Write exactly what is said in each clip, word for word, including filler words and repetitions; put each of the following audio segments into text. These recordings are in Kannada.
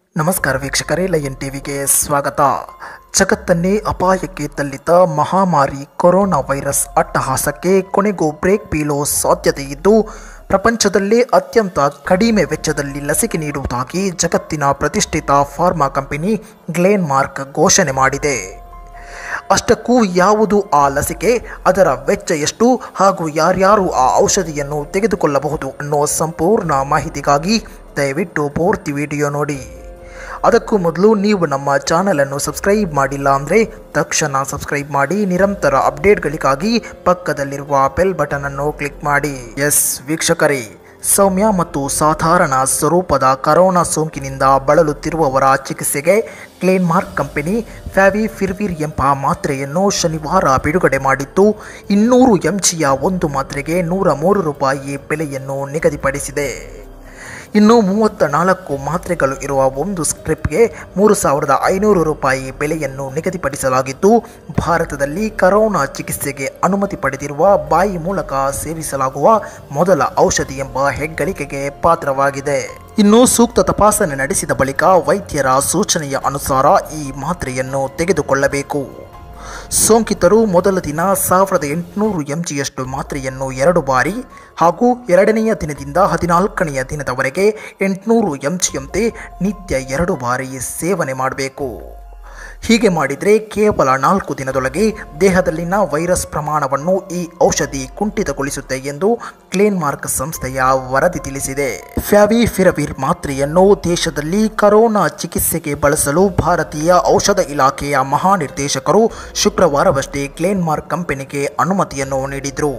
ನಮಸ್ಕಾರ ವೀಕ್ಷಕರೇ, ಲಯನ್ ಟಿವಿಗೆ ಸ್ವಾಗತ. ಜಗತ್ತನ್ನೇ ಅಪಾಯಕ್ಕೆ ತಳ್ಳಿದ ಮಹಾಮಾರಿ ಕೊರೋನಾ ವೈರಸ್ ಅಟ್ಟಹಾಸಕ್ಕೆ ಕೊನೆಗೂ ಬ್ರೇಕ್ ಬೀಳೋ ಸಾಧ್ಯತೆ ಇದ್ದು, ಪ್ರಪಂಚದಲ್ಲೇ ಅತ್ಯಂತ ಕಡಿಮೆ ವೆಚ್ಚದಲ್ಲಿ ಲಸಿಕೆ ನೀಡುವುದಾಗಿ ಜಗತ್ತಿನ ಪ್ರತಿಷ್ಠಿತ ಫಾರ್ಮಾ ಕಂಪನಿ ಗ್ಲೆನ್ಮಾರ್ಕ್ ಘೋಷಣೆ ಮಾಡಿದೆ. ಅಷ್ಟಕ್ಕೂ ಯಾವುದು ಆ ಲಸಿಕೆ, ಅದರ ವೆಚ್ಚ ಎಷ್ಟು ಹಾಗೂ ಯಾರ್ಯಾರು ಆ ಔಷಧಿಯನ್ನು ತೆಗೆದುಕೊಳ್ಳಬಹುದು ಅನ್ನೋ ಸಂಪೂರ್ಣ ಮಾಹಿತಿಗಾಗಿ ದಯವಿಟ್ಟು ಪೂರ್ತಿ ವಿಡಿಯೋ ನೋಡಿ. ಅದಕ್ಕೂ ಮೊದಲು ನೀವು ನಮ್ಮ ಚಾನಲನ್ನು ಸಬ್ಸ್ಕ್ರೈಬ್ ಮಾಡಿಲ್ಲ ಅಂದರೆ ತಕ್ಷಣ ಸಬ್ಸ್ಕ್ರೈಬ್ ಮಾಡಿ, ನಿರಂತರ ಅಪ್ಡೇಟ್ಗಳಿಗಾಗಿ ಪಕ್ಕದಲ್ಲಿರುವ ಬೆಲ್ ಬಟನ್ ಅನ್ನು ಕ್ಲಿಕ್ ಮಾಡಿ. ಎಸ್ ವೀಕ್ಷಕರೇ, ಸೌಮ್ಯ ಮತ್ತು ಸಾಧಾರಣ ಸ್ವರೂಪದ ಕರೋನಾ ಸೋಂಕಿನಿಂದ ಬಳಲುತ್ತಿರುವವರ ಚಿಕಿತ್ಸೆಗೆ ಗ್ಲೆನ್ಮಾರ್ಕ್ ಕಂಪನಿ ಫ್ಯಾವಿಪಿರವಿರ್ ಎಂಬ ಮಾತ್ರೆಯನ್ನು ಶನಿವಾರ ಬಿಡುಗಡೆ ಮಾಡಿದ್ದು, ಇನ್ನೂರು ಎಂಜಿಯ ಒಂದು ಮಾತ್ರೆಗೆ ನೂರ ಮೂರು ರೂಪಾಯಿ ಬೆಲೆಯನ್ನು ನಿಗದಿಪಡಿಸಿದೆ. ಇನ್ನು ಮೂವತ್ತ ನಾಲ್ಕು ಮಾತ್ರೆಗಳು ಇರುವ ಒಂದು ಸ್ಕ್ರಿಪ್ಟ್ಗೆ ಮೂರು ಸಾವಿರದ ಐನೂರು ರೂಪಾಯಿ ಬೆಲೆಯನ್ನು ನಿಗದಿಪಡಿಸಲಾಗಿದ್ದು, ಭಾರತದಲ್ಲಿ ಕರೋನಾ ಚಿಕಿತ್ಸೆಗೆ ಅನುಮತಿ ಪಡೆದಿರುವ ಬಾಯಿ ಮೂಲಕ ಸೇವಿಸಲಾಗುವ ಮೊದಲ ಔಷಧಿ ಎಂಬ ಹೆಗ್ಗಳಿಕೆಗೆ ಪಾತ್ರವಾಗಿದೆ. ಇನ್ನು ಸೂಕ್ತ ತಪಾಸಣೆ ನಡೆಸಿದ ಬಳಿಕ ವೈದ್ಯರ ಸೂಚನೆಯ ಅನುಸಾರ ಈ ಮಾತ್ರೆಯನ್ನು ತೆಗೆದುಕೊಳ್ಳಬೇಕು. ಸೋಂಕಿತರು ಮೊದಲ ದಿನ ಸಾವಿರದ ಎಂಟುನೂರು ಎಂಜಿಯಷ್ಟು ಮಾತ್ರೆಯನ್ನು ಎರಡು ಬಾರಿ ಹಾಗೂ ಎರಡನೆಯ ದಿನದಿಂದ ಹದಿನಾಲ್ಕನೆಯ ದಿನದವರೆಗೆ ಎಂಟುನೂರು ಎಂಜಿಯಂತೆ ನಿತ್ಯ ಎರಡು ಬಾರಿ ಸೇವನೆ ಮಾಡಬೇಕು. ಹೀಗೆ ಮಾಡಿದರೆ ಕೇವಲ ನಾಲ್ಕು ದಿನದೊಳಗೆ ದೇಹದಲ್ಲಿನ ವೈರಸ್ ಪ್ರಮಾಣವನ್ನು ಈ ಔಷಧಿ ಕುಂಠಿತಗೊಳಿಸುತ್ತೆ ಎಂದು ಗ್ಲೆನ್ಮಾರ್ಕ್ ಸಂಸ್ಥೆಯ ವರದಿ ತಿಳಿಸಿದೆ. ಫ್ಯಾವಿಪಿರವಿರ್ ಮಾತ್ರೆಯನ್ನು ದೇಶದಲ್ಲಿ ಕರೋನಾ ಚಿಕಿತ್ಸೆಗೆ ಬಳಸಲು ಭಾರತೀಯ ಔಷಧ ಇಲಾಖೆಯ ಮಹಾನಿರ್ದೇಶಕರು ಶುಕ್ರವಾರವಷ್ಟೇ ಗ್ಲೆನ್ಮಾರ್ಕ್ ಕಂಪನಿಗೆ ಅನುಮತಿಯನ್ನು ನೀಡಿದರು.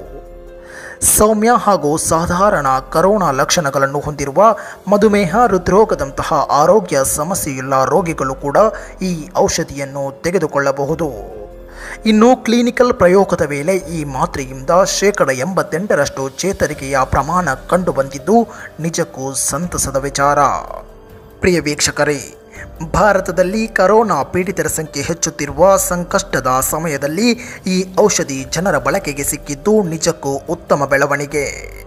ಸೌಮ್ಯ ಹಾಗೂ ಸಾಧಾರಣ ಕರೋನಾ ಲಕ್ಷಣಗಳನ್ನು ಹೊಂದಿರುವ ಮಧುಮೇಹ, ಹೃದ್ರೋಗದಂತಹ ಆರೋಗ್ಯ ಸಮಸ್ಯೆಯುಳ್ಳ ರೋಗಿಗಳು ಕೂಡ ಈ ಔಷಧಿಯನ್ನು ತೆಗೆದುಕೊಳ್ಳಬಹುದು. ಇನ್ನು ಕ್ಲಿನಿಕಲ್ ಪ್ರಯೋಗದ ವೇಳೆ ಈ ಮಾತ್ರೆಯಿಂದ ಶೇಕಡ ಎಂಬತ್ತೆಂಟರಷ್ಟು ಚೇತರಿಕೆಯ ಪ್ರಮಾಣ ಕಂಡುಬಂದಿದ್ದು ನಿಜಕ್ಕೂ ಸಂತಸದ ವಿಚಾರ. ಪ್ರಿಯ ವೀಕ್ಷಕರೇ, ಭಾರತದಲ್ಲಿ ಕರೋನಾ ಪೀಡಿತರ ಸಂಖ್ಯೆ ಹೆಚ್ಚುತ್ತಿರುವ ಸಂಕಷ್ಟದ ಸಮಯದಲ್ಲಿ ಈ ಔಷಧಿ ಜನರ ಬಳಕೆಗೆ ಸಿಕ್ಕಿದ್ದು ನಿಜಕ್ಕೂ ಉತ್ತಮ ಬೆಳವಣಿಗೆ.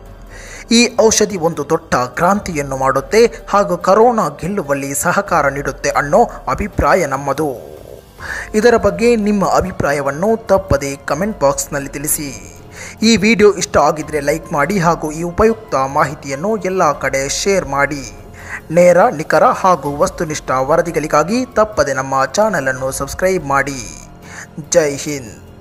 ಈ ಔಷಧಿ ಒಂದು ದೊಡ್ಡ ಕ್ರಾಂತಿಯನ್ನು ಮಾಡುತ್ತೆ ಹಾಗೂ ಕರೋನಾ ಗೆಲ್ಲುವಲ್ಲಿ ಸಹಕಾರ ನೀಡುತ್ತೆ ಅನ್ನೋ ಅಭಿಪ್ರಾಯ ನಮ್ಮದು. ಇದರ ಬಗ್ಗೆ ನಿಮ್ಮ ಅಭಿಪ್ರಾಯವನ್ನು ತಪ್ಪದೆ ಕಮೆಂಟ್ ಬಾಕ್ಸ್ನಲ್ಲಿ ತಿಳಿಸಿ. ಈ ವಿಡಿಯೋ ಇಷ್ಟ ಆಗಿದ್ರೆ ಲೈಕ್ ಮಾಡಿ ಹಾಗೂ ಈ ಉಪಯುಕ್ತ ಮಾಹಿತಿಯನ್ನು ಎಲ್ಲ ಕಡೆ ಶೇರ್ ಮಾಡಿ. ನೇರ, ನಿಖರ ಹಾಗೂ ವಸ್ತುನಿಷ್ಠ ವರದಿಗಳಿಗಾಗಿ ತಪ್ಪದೆ ನಮ್ಮ ಚಾನಲನ್ನು ಸಬ್ಸ್ಕ್ರೈಬ್ ಮಾಡಿ. ಜೈ ಹಿಂದ್.